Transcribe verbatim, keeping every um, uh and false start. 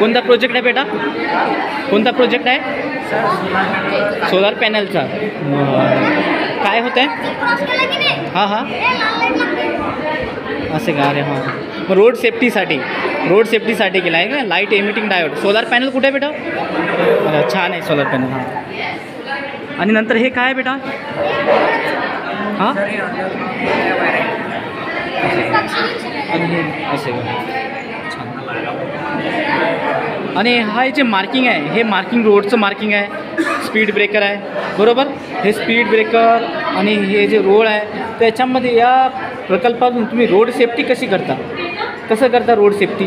कोणता प्रोजेक्ट आहे बेटा? कोणता प्रोजेक्ट आहे? सोलार पॅनलचा. काय होतं आहे? हां हां असे का? अरे हां मग रोड सेफ्टीसाठी रोड सेफ्टीसाठी केला आहे का? Light emitting diode. Solar panel कुठे आहे बेटा? अरे छान आहे सोलार पॅनल. हां आणि नंतर हे काय आहे बेटा? हां असे का? छान. आणि हा जे मार्किंग आहे हे मार्किंग रोडचं मार्किंग आहे. स्पीड ब्रेकर आहे बरोबर. हे स्पीड ब्रेकर आणि हे जे रोड आहे त्याच्यामध्ये या प्रकल्पातून तुम्ही रोड सेफ्टी कशी करता? कसं करता रोड सेफ्टी?